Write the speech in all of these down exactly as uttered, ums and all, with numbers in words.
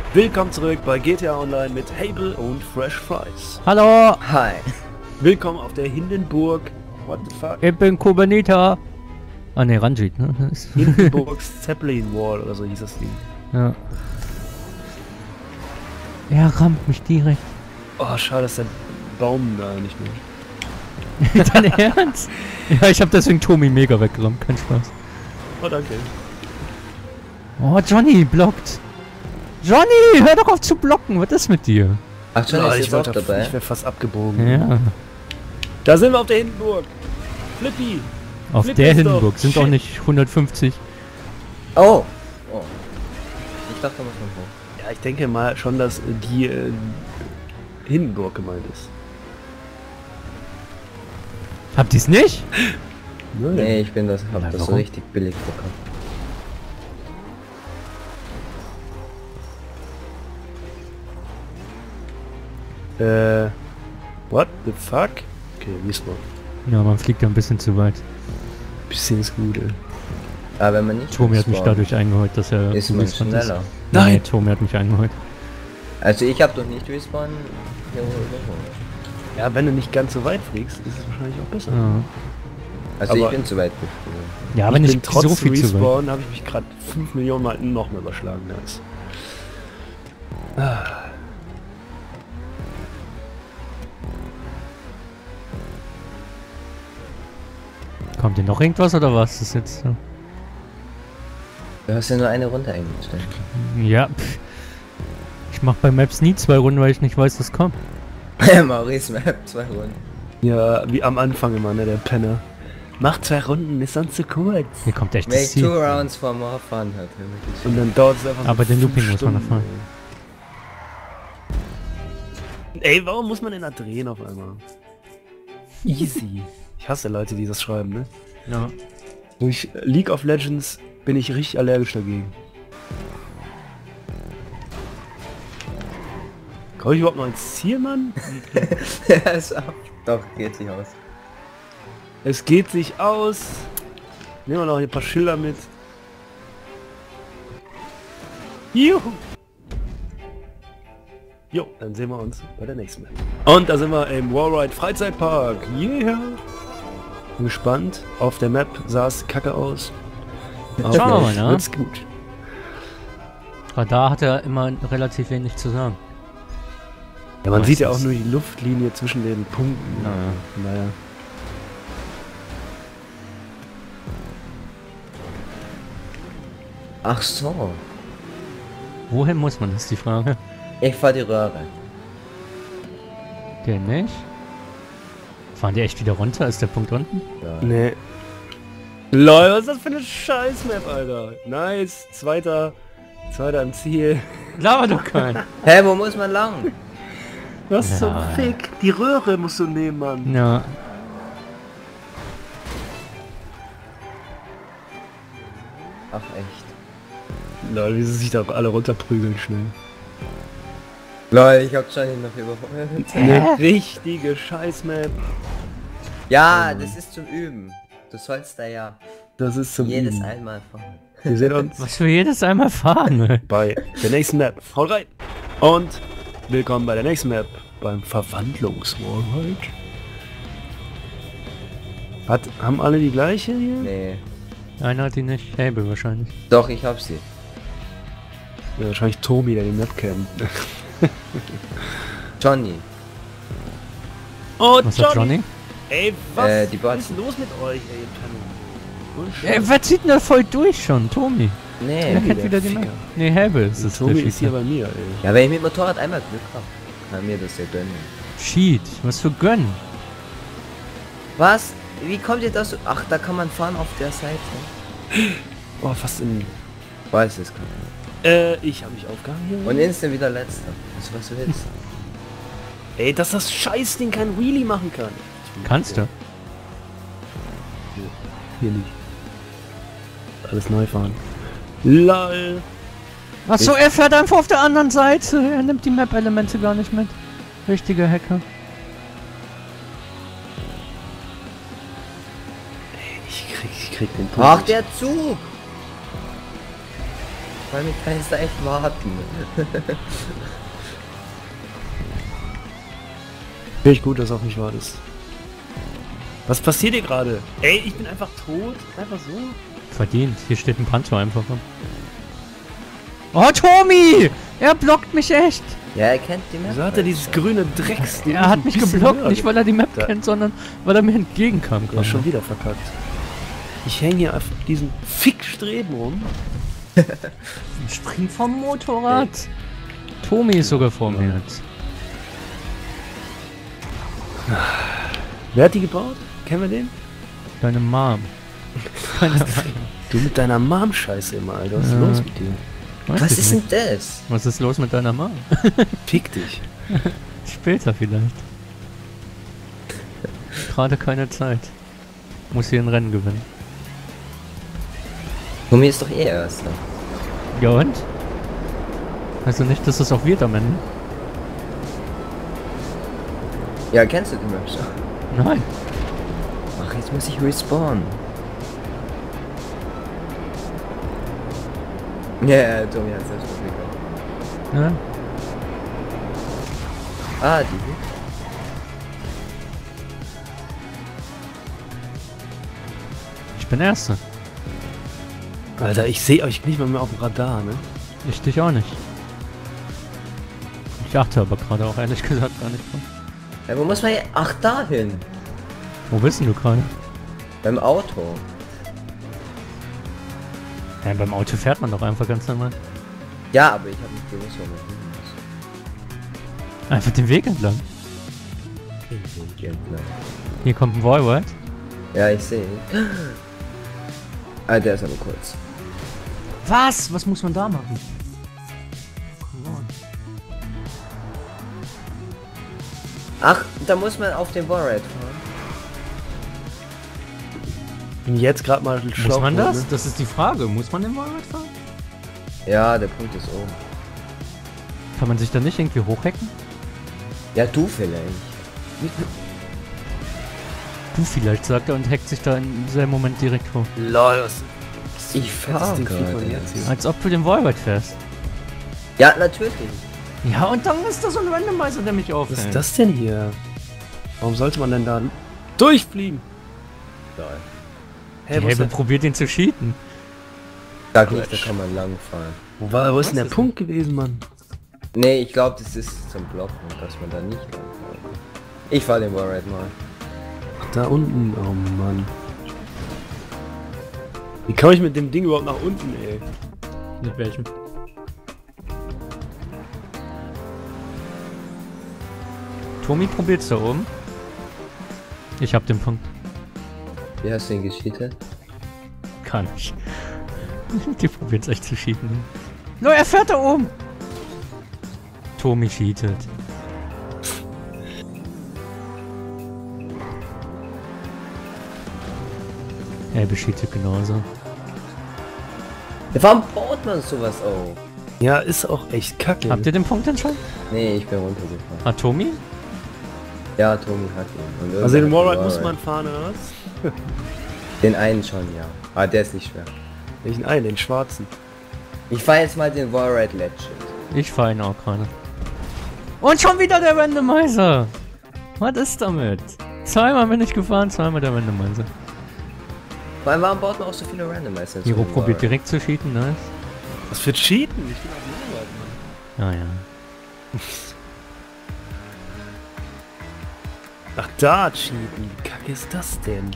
Willkommen zurück bei G T A Online mit Hable und Fresh Fries. Hallo! Hi. Willkommen auf der Hindenburg. What the fuck? Ich bin Kubanita. Ah ne, Ranjit, ne? Hindenburgs Zeppelin Wall oder so hieß das Ding. Ja. Er rammt mich direkt. Oh, schade, dass der Baum da nicht mehr. Dein Ernst? Ja, ich hab deswegen Tomi mega weggerammt, kein Spaß. Oh, danke. Oh, Johnny blockt. Johnny, hör doch auf zu blocken, was ist mit dir? Ach, Johnny Oh, ist ich jetzt auch wollte- dabei. Ich wäre fast abgebogen. Ja. Da sind wir auf der Hindenburg. Flippy. Auf Flip der ist doch- Hindenburg sind Shit. auch nicht hundertfünfzig. Oh. Oh. Ich dachte, da muss man hoch. Ja, ich denke mal schon, dass die äh, Hindenburg gemeint ist. Habt ihr's nicht? Nein. Nee, ich bin das, hab Na, das so warum? richtig billig bekommen. Äh. What the fuck? Okay, Respawn. Ja, man fliegt ja ein bisschen zu weit. Bisschen ist gut, ey. Aber wenn man nicht Tomi hat mich spawnt, dadurch eingeholt, dass er ist man respawned schneller. Nein, Nein. Tomi hat mich eingeholt. Also ich hab doch nicht respawn. Hier hoch, hoch, hoch. Ja, wenn du nicht ganz so weit fliegst, ist es wahrscheinlich auch besser. Ja, Also Aber- ich bin zu weit geflogen. ja aber ich nicht bin trotz so viel zu weit. Respawn habe ich mich gerade fünf Millionen Mal noch mehr überschlagen. Nice. Ah. Kommt dir noch irgendwas oder was ist jetzt? so? Du hast ja nur eine Runde eingestellt. Ja, pff. Ich mach bei Maps nie zwei Runden, weil ich nicht weiß, was kommt. Maurice Map, zwei Runden. Ja, wie am Anfang immer, ne, der Penner. Mach zwei Runden, ist sonst zu kurz. Hier kommt echt Make das two Ziel. rounds for more fun hat. wirklich. Und dann dauert es einfach so Aber den fünf Looping muss man noch Stunden, fahren. Ey. Ey, warum muss man denn da drehen auf einmal? Easy. Ich hasse Leute, die das schreiben, ne? Ja. Durch League of Legends bin ich richtig allergisch dagegen. Komm ich überhaupt noch ins Ziel, Mann? Ja, ist ab. Doch, geht sich aus. Es geht sich aus. Nehmen wir noch ein paar Schilder mit. Juhu. Jo, dann sehen wir uns bei der nächsten Map. Und da sind wir im Wallride Freizeitpark. Yeah. Bin gespannt. Auf der Map sah es kacke aus. Aber Schauen wir mal, vielleicht ne? wird's gut. Radar hat er immer relativ wenig zu sagen. Ja, man sieht ja auch Meistens. nur die Luftlinie zwischen den Punkten. Ja, ja. Von daher. Ach so. Wohin muss man, ist die Frage. Ich fahr die Röhre. Der nicht? Fahren die echt wieder runter? Ist der Punkt unten? Ja. Nee. Lol, was ist das für eine Scheiß-Map, Alter? Nice. Zweiter. Zweiter im Ziel. Laber doch kein. Hä, wo muss man lang? Was Ja. zum Fick? Die Röhre musst du nehmen, Mann. Ja. Ach echt. Lol, wie sie sich da alle runterprügeln schnell. Lol, ich hab Johnny noch überholt. Eine richtige Scheiß-Map. Ja, das ist zum Üben. Du sollst da ja Das ist zum jedes Üben. einmal fahren. Wir sehen uns Was wir jedes einmal fahren, ne? bei der nächsten Map. Haut rein! Und willkommen bei der nächsten Map. Beim Verwandlungswallride. Hat, haben alle die gleiche hier? Nee. Einer hat die nicht. Hable wahrscheinlich. Doch, ich hab sie. Ja, wahrscheinlich Tomi, der die Map kennt. Johnny. Oh, Was hat Johnny? Ey, was Äh, die ist Bots. los mit euch, ey, Penner? Ey, wer zieht denn da voll durch schon? Tomi. Nee. Wer kennt der wieder die Ficker. Map? Nee, Hable ist es. Tomi der ist hier Cheater. bei mir, ey. Ja, wenn ich mit Motorrad einmal Glück hab, kann mir das ja gönnen. Cheat. Was für gönnen? Was? Wie kommt ihr das? Ach, da kann man fahren auf der Seite. Oh, fast in... Weiß es gar Äh, ich habe mich aufgehangen hier. nicht. Und instant wieder letzter. Also was du willst. Ey, dass das Scheißding kein Wheelie machen kann. Kannst du? Hier nicht. Alles neu fahren. LOL. Achso, er fährt einfach auf der anderen Seite. Er nimmt die Map-Elemente gar nicht mit. Richtiger Hacker. Ich krieg, ich krieg den Punkt. Ach, nicht. der Zug! Weil ich kann jetzt da echt warten. Finde ich gut, dass auch nicht wartest. Was passiert hier gerade? Ey, ich bin einfach tot. Einfach so. Verdient. Hier steht ein Panzer einfach. Oh, Tommy! Er blockt mich echt! Ja, er kennt die Map. Wieso hat er dieses grüne Drecks? Er hat mich geblockt, nicht weil er die Map Da- kennt, sondern weil er mir entgegenkam. Ja, schon wieder verkackt. Ich hänge hier auf diesen Fickstreben rum. Spring vom Motorrad! Tommy ist sogar vor mir jetzt. Wer hat die gebaut? Kennen wir den? Deine Mom. Keine Ahnung. Du mit deiner Mom-Scheiße immer, Alter. Was ist Ja. los mit dir? Weiß Was ich ist nicht. denn das? Was ist los mit deiner Mom? Fick dich. Später vielleicht. Gerade keine Zeit. Muss hier ein Rennen gewinnen. Tommy ist doch eh Erster. Ja und? Also nicht, dass es auch wird am Ende? Ja, kennst du die Map schon? Nein. Ach, jetzt muss ich respawnen. Ja, yeah, Tommy hat selbst bekommen. Ja. Ah, die. Ich bin Erster. Alter, ich sehe euch nicht mal mehr auf dem Radar, ne? Ich dich auch nicht. Ich achte aber gerade auch ehrlich gesagt gar nicht drauf. Ja, wo muss man hier? Ach, dahin. Wo bist denn du gerade? Beim Auto. Ja, beim Auto fährt man doch einfach ganz normal. Ja, aber ich habe nicht gewusst, wo man hin muss. Einfach den Weg entlang. Entlang. Hier kommt ein Wallride. Ja, ich sehe. Ah, der ist aber kurz. Was? Was muss man da machen? Ach, da muss man auf den Wallride fahren. Bin jetzt gerade mal Muss man das? Ne? Das ist die Frage. Muss man den Wallride fahren? Ja, der Punkt ist oben. Kann man sich da nicht irgendwie hochhacken? Ja, du vielleicht. Du vielleicht, sagt er und hackt sich da in selben Moment direkt hoch. Lol, was? Ich fahr Ding fliegt von gerade. jetzt hier. Als ob du den Wallride fährst. Ja, natürlich. Ja, und dann ist da so ein Randomizer, der mich aufhält. Was ist das denn hier? Warum sollte man denn da durchfliegen? Geil. Hä, Hey, wo, ist wer der, probiert den zu cheaten? Sag nicht, da kann man lang fahren. wo, war, wo ist denn der ist Punkt gewesen, Mann? Nee, ich glaube, das ist zum Blocken, dass man da nicht lang fahren. Ich fahr den Wallride mal. Ach, da unten, oh Mann. Wie komme ich mit dem Ding überhaupt nach unten, ey? Mit welchem? Tommy probiert's da oben. Ich hab den Punkt. Wie hast du ihn gescheatet? Kann ich. Die probiert's echt zu cheaten. No, er fährt da oben! Tommy cheatet. Er bescheatet genauso. Ja, warum baut man sowas auf? Ja, ist auch echt kacke. Habt ihr den Punkt denn schon? Nee, ich bin runtergefahren. Ah, Tommy? Ja, Tommy hat ihn. Und Also den irgendwann hat Wallride den muss man fahren, oder was? Den einen schon, ja. Aber der ist nicht schwer. Welchen einen? Den schwarzen. Ich fahr jetzt mal den Wallride Legend. Ich fahr ihn auch gerade. Und schon wieder der Randomizer! Was ist damit? Zweimal bin ich gefahren, zweimal der Randomizer. Vor allem, warum baut man auch so viele Randomizer? Hero so probiert direkt zu cheaten, nice. Was für Cheaten? Ich bin auf dem Wallride, Mann. Ja, ja. Ach, da cheaten. Wie kacke ist das denn?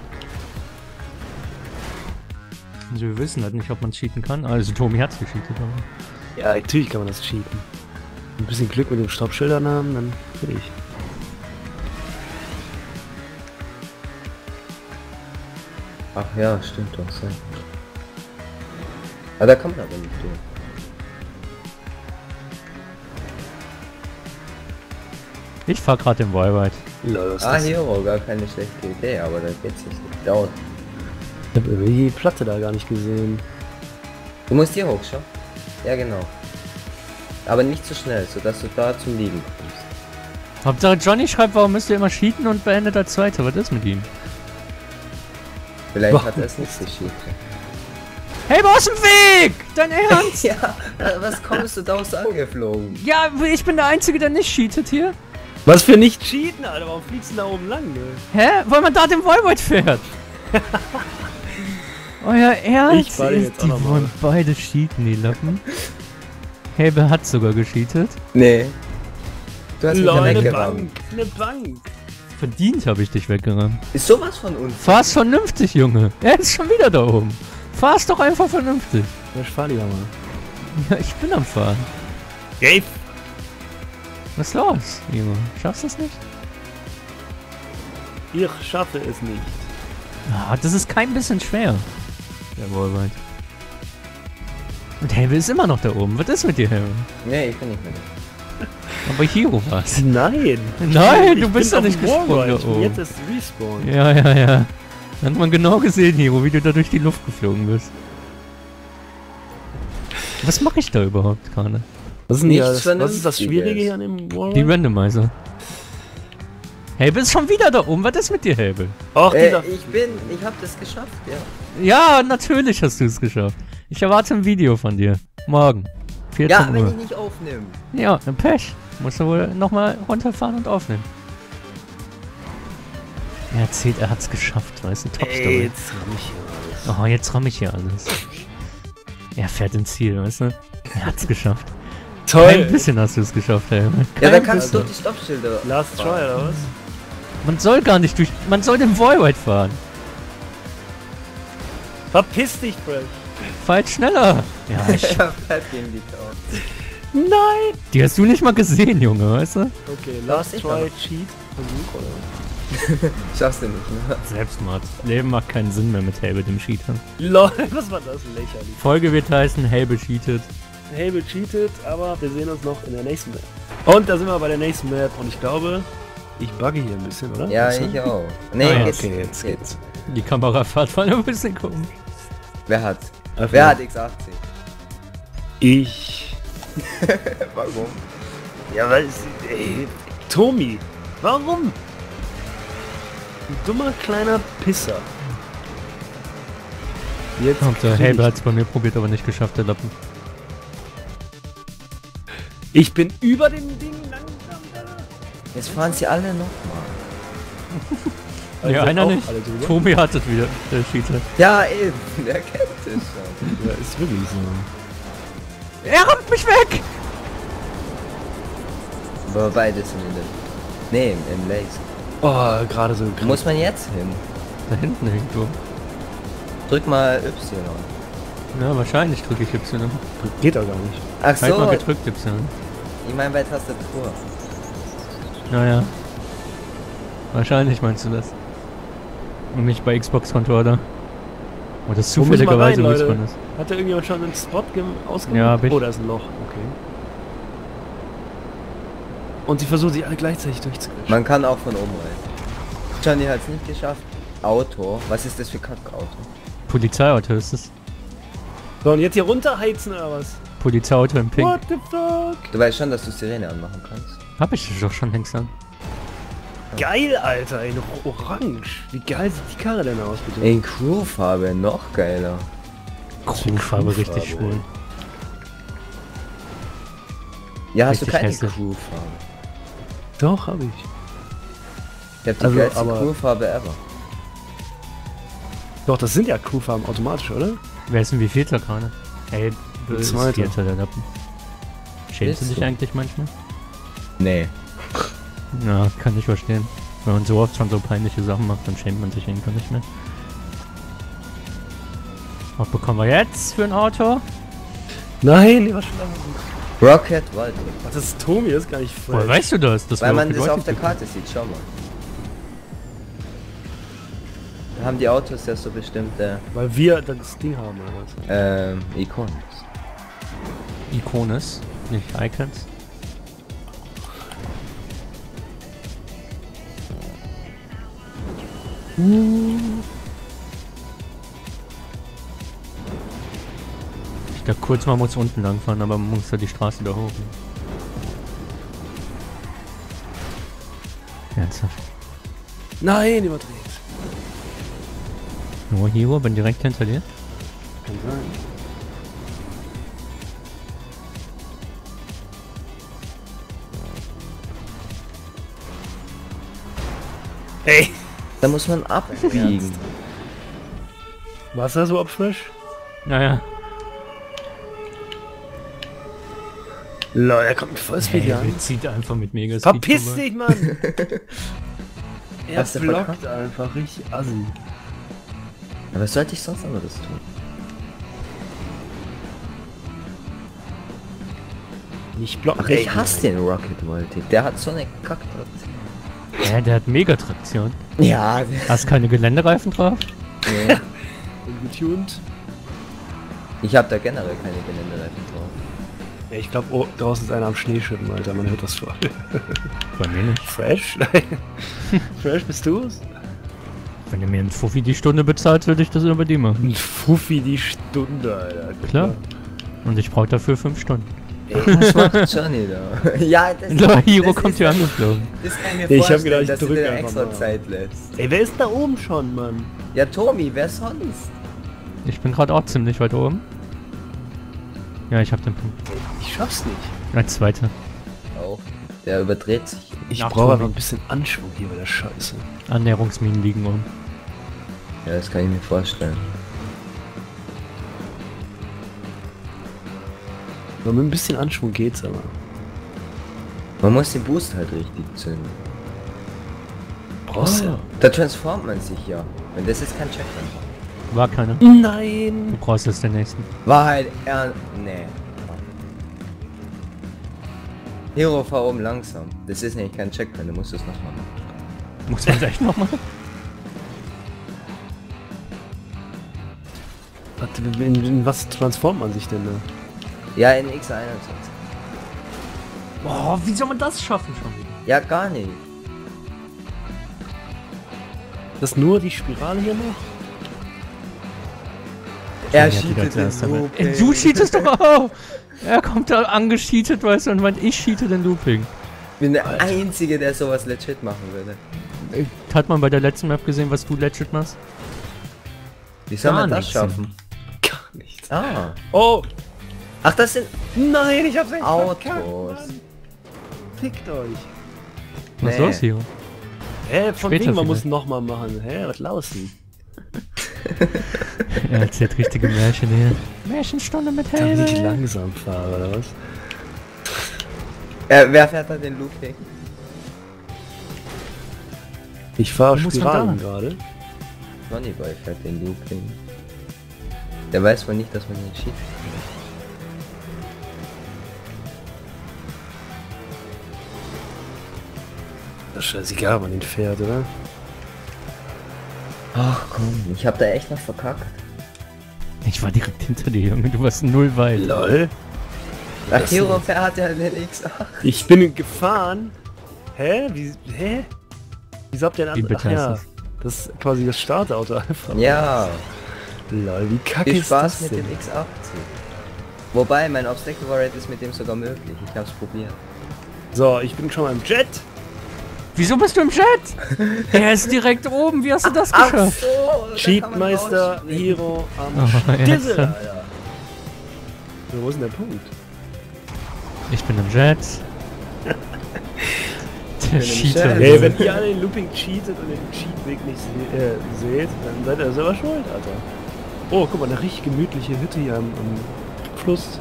Also wir wissen halt nicht, ob man cheaten kann. Also Tommy hat's gecheatet, aber... Ja, natürlich kann man das cheaten. Ein bisschen Glück mit den Stoppschildern haben, dann will ich. Ach ja, stimmt doch so. Aber da kann man aber nicht durch. Ich fahr gerade den Wallride. Lol, was ist Ah, das? Hero, gar keine schlechte Idee, aber da geht's jetzt nicht. Dauert. Ich hab irgendwie die Platte da gar nicht gesehen. Du musst hier hoch, schau. Ja, genau. Aber nicht zu schnell, sodass du da zum Liegen kommst. Hauptsache Johnny schreibt, warum müsst ihr immer cheaten und beendet als Zweiter. Was ist mit ihm? Vielleicht Boah. hat er es nicht gescheatet. Hey, aus dem Weg! Dein Ernst? Ja, was kommst du da aus angeflogen? Ja, ich bin der Einzige, der nicht cheatet hier. Was für nicht cheaten, Alter? Warum fliegst du da oben lang, ne? Hä? Weil man da den Voivod fährt. Euer Ernst? Ich falle jetzt auch die noch mal. wollen beide cheaten, die Lappen. Hebe hat sogar gecheatet. Nee. Du hast mich Leute, ja eine weggerammt. Bank, eine Bank. Verdient habe ich dich weggerammt. Ist sowas von uns? Fahr's vernünftig, Junge. Er ist schon wieder da oben. Fahr's doch einfach vernünftig. Ja, ich fahr lieber mal. Ja, ich bin am Fahren. Gabe! Was ist los, Junge? Schaffst du es nicht? Ich schaffe es nicht. Ah, das ist kein bisschen schwer. Der Wallride. Und Hebe ist immer noch da oben. Was ist mit dir, Hebe? Nee, ich bin nicht mehr da. Aber Hiro war's. Nein! Nein, du Ich bist bin doch nicht auf dem gesprungen Wallride. da Ich bin oben. Jetzt ist Respawn. Ja, ja, ja. Dann hat man genau gesehen, Hiro, wie du da durch die Luft geflogen bist. Was mache ich da überhaupt gerade? Was ist, denn Nichts hier, was ist das Vernünftiges. Schwierige hier an dem Die Wallride? Randomizer. Hebe ist schon wieder da oben. Was ist mit dir, Hebe? Ach, Äh, dieser... ich bin, ich hab das geschafft, ja. Ja, natürlich hast du es geschafft. Ich erwarte ein Video von dir. Morgen. vierzehn Ja, wenn Uhr. ich nicht aufnehme. Ja, ein Pech. Musst du wohl nochmal runterfahren und aufnehmen. Er erzählt, er hat's geschafft, weißt du, Ey, Top-Story. jetzt hab ich hier alles. Oh, jetzt ramm ich hier alles. Er fährt ins Ziel, weißt du? Er hat's geschafft. Ein bisschen hast du es geschafft, ey. Ja, Kein dann kannst du bisschen. doch die Stoppschilder. Last try, oder was? Man soll gar nicht durch... Man soll den Voivod fahren. Verpiss dich, Fresh! Fahr jetzt schneller. Ja, ich... Ich hab halt gegen die Kauf. Nein! Die hast du nicht mal gesehen, Junge, weißt du? Okay, last ich try, aber. cheat, Versuch, oder? Schaffst du nicht, ne? Selbstmord. Leben macht keinen Sinn mehr mit Hebe, dem Cheater. Lol, was war das lächerlich. Folge wird heißen, Hebe cheatet. Hable cheatet, aber wir sehen uns noch in der nächsten Map. Und da sind wir bei der nächsten Map und ich glaube, ich bugge hier ein bisschen, oder? Ja, Weißt du? ich auch. Nee, Ah, ja, geht's. Okay, jetzt geht's. Die Kamerafahrt war ein bisschen komisch. Wer hat? Öffnen. Wer hat X achtzig? Ich. Warum? Ja, weil es... Ey, Tomi, warum? Ein dummer kleiner Pisser. Jetzt Hauptsache, krieg Hebe ich- hat's bei mir probiert, aber nicht geschafft, der Lappen. Ich bin über dem Ding langsam. Jetzt fahren sie alle noch mal. Also Ja, einer auch nicht. alle drüber? Tobi hat es wieder, der Cheater. Ja, eben. Der kennt es schon. Ja, ist wirklich so. Er rammt mich weg! Aber beide sind in der... Nee, im, im Lace. Oh, gerade so. Wo muss man jetzt hin? Da hinten irgendwo. Drück mal Y. Ja, wahrscheinlich drücke ich Y. Geht doch gar nicht. Ach Halt mal so, gedrückt Y. ich meine bei Tastatur. Naja. Wahrscheinlich meinst du das. Und nicht bei Xbox-Controller. Oder das Wo muss man zufälligerweise rein, muss Leute? man das. Hat da irgendjemand schon einen Spot ausgemacht? Ja, hab ich. Oh, da ist ein Loch. Okay. Und sie versuchen sich alle gleichzeitig durchzuquetschen. Man kann auch von oben rein. Johnny hat es nicht geschafft. Auto. Was ist das für Kackauto? Polizeiauto ist es. So, und jetzt hier runterheizen oder was? Polizeiauto in Pink. What the fuck? Du weißt schon, dass du Sirene anmachen kannst. Hab ich doch schon längst an. Geil, Alter, in Orange. Wie geil sieht die Karre denn aus, bitte? In Crewfarbe, noch geiler. Crewfarbe richtig Crewfarbe, schwul. Ja, hast du Richtig keine hässlich. Crewfarbe? Doch, hab ich. Ich hab die Also, geilste aber- Crewfarbe ever. Doch, das sind ja Crewfarben automatisch, oder? Wer ist denn wie Vierter gerade? Hey, du bist Zweiter. Vierter, der Lappen. Schämst du Bist dich du? eigentlich manchmal? Nee. Ja, kann ich verstehen. Wenn man so oft schon so peinliche Sachen macht, dann schämt man sich irgendwann nicht mehr. Was bekommen wir jetzt für ein Auto? Nein, die war schon lange. Rocket Walter. Ach, das ist Tomi, das ist gar nicht Woher voll. weißt du das? das Weil wir man die das Leute auf der tippen. Karte sieht, schau mal. Da haben die Autos ja so bestimmte Weil wir das Ding haben, oder was? ähm, Ikonen. Ikones, nicht Icons. Ich dachte kurz, man muss unten lang fahren, aber man muss ja die Straße wieder hoch. Ernsthaft. Nein, überdreht. Nur Hero, bin direkt hinter dir. Kann sein. Ey! Da muss man abbiegen. Wasser so abfrisch? Naja. Lol, er kommt mit Vollspeed Hey, an. er zieht einfach mit Mega Speed Verpiss vorbei. dich, Mann! Er Hast du blockt verkackt? einfach richtig assi. Aber was sollte ich sonst anderes tun? Nicht blocken. Ach, ich hasse den Rocket Voltic. Der hat so eine Kacktraktion. Ja, der hat Mega-Traktion. Ja, Hast keine Geländereifen drauf? nee. Getuned. Ich habe da generell keine Geländereifen drauf. Ja, ich glaube, oh, draußen ist einer am Schneeschippen, Alter. Man hört das voll. Bei mir nicht. Fresh? Fresh, bist du's? Wenn du mir einen Fuffi die Stunde bezahlst, würde ich das über die machen. Ein Fuffi die Stunde, Alter. Klar. Und ich brauche dafür fünf Stunden. Was macht Johnny da? Ja, das, Der Hero das kommt ist- hier angeflogen. Das kann ich mir Ich hab vorstellen, gedacht, ich dass du drück dir einfach extra mal. Zeit lässt. Ey, wer ist da oben schon, Mann? Ja, Tomi, wer sonst? Ich bin gerade auch ziemlich weit oben. Ja, ich habe den Punkt. Ich schaff's nicht. Als Zweiter. Auch. Der überdreht sich. Ich Nach brauche Tobi. einfach ein bisschen Anschwung hier bei der Scheiße. Annäherungsminen liegen um. Ja, das kann ich mir vorstellen. Aber mit ein bisschen Anschwung geht's aber. Man muss den Boost halt richtig zünden. Brauchst du ja. Da transformt man sich ja. Und das ist kein Checkpoint. War keiner. Nein! Du brauchst jetzt den nächsten. War halt er. Nee. Hero, fahr oben langsam. Das ist nämlich kein Checkpoint, du musst es nochmal machen. Muss man gleich nochmal? Warte, in, in was transformt man sich denn da? Ja, in X einundzwanzig. Boah, wie soll man das schaffen schon wieder? Ja, gar nicht. Das ist nur die Spirale hier noch? Er Ja, wieder cheatet den zuerst damit. Looping. Ey, Du cheatest doch auch! Er kommt da angecheatet, weißt du, und meint, ich cheate den Looping. Ich bin der Einzige, der sowas legit machen würde. Hat man bei der letzten Map gesehen, was du legit machst? Wie soll Gar man das nichts. schaffen? Gar nichts. Ah. Oh! Ach, das sind Nein, ich hab's echt verkackt, Autos. Mann. Fickt euch. Was ist Nee. los hier? Hä, von Später wegen, man vielleicht. muss nochmal machen. Hä, was laufen? Er erzählt richtige Märchen hier. Märchenstunde mit Damit ich Helden. langsam fahre, oder was? Äh, wer fährt da den Looping? Ich fahre Wo muss man Spiralen da? gerade. Johnny Boy fährt den Looping. Der weiß wohl nicht, dass man den cheat. Das ist scheißegal, man den fährt, oder? Ach komm, ich hab da echt noch verkackt. Ich war direkt hinter dir, Junge. Du warst null weit. Lol. Ach, Das Hero ist- fährt ja den X acht. Ich bin gefahren. Hä? Wie, hä? Wieso habt ihr Wie ein bitter Ach ist ja, das? das ist quasi das Startauto einfach. Ja, Lol, wie kacke viel ist Spaß das mit denn? dem X acht. Wobei, mein Obstacle Warrior ist mit dem sogar möglich. Ich hab's probiert. So, ich bin schon mal im Jet. Wieso bist du im Chat? Er ist direkt oben. Wie hast du das geschafft? so, da kann man Cheatmeister, rausspringen. Hero am Oh, ja, Stissel, ja. Alter. So, wo ist denn der Punkt? Ich bin im Jet. Der im Cheater. Jet. Hey, wenn ihr alle den Looping cheatet und den Cheatweg nicht se äh, seht, dann seid ihr selber schuld, Alter. Oh, guck mal, eine richtig gemütliche Hütte hier am, am Fluss.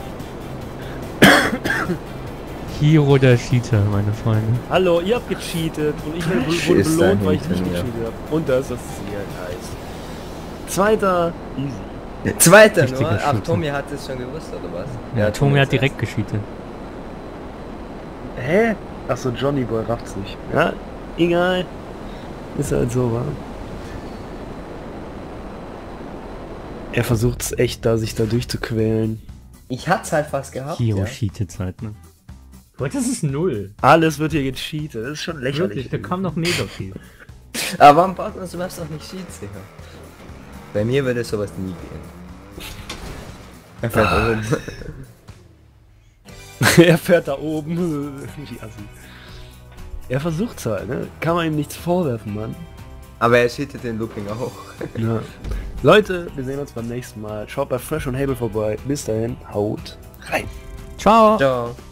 Hero der Cheater, meine Freunde. Hallo, ihr habt gecheatet und ich wurde Crash wurde ist belohnt, weil ich dahinter nicht mir. gecheatet habe. Und das ist das Ziel, nice. Zweiter, easy. Zweiter Richtiger nur? Ach, Shooter. Tommy hat es schon gewusst, oder was? Ja, Tomi als hat direkt gecheatet. Hä? Achso, Johnny Boy rafft's nicht. Ja, egal. Ist halt so, wa? Er versucht's echt da, sich da durchzuquälen. erstes. Ich hat's halt fast gehabt, Hero ja. cheatet halt, ne? Heute ist es null. Alles wird hier gecheatet, das ist schon lächerlich. Wirklich, da kam noch negativ. Aber warum baut man sowas doch nicht cheatsicher? Bei mir würde sowas nie gehen. Er fährt Ah. oben. Er fährt da oben. Die Assi. Er versucht's halt, ne? Kann man ihm nichts vorwerfen, Mann. Aber er cheatet den Looping auch. Ja. Leute, wir sehen uns beim nächsten Mal. Schaut bei Fresh und Hable vorbei. Bis dahin, haut rein. Ciao. Ciao.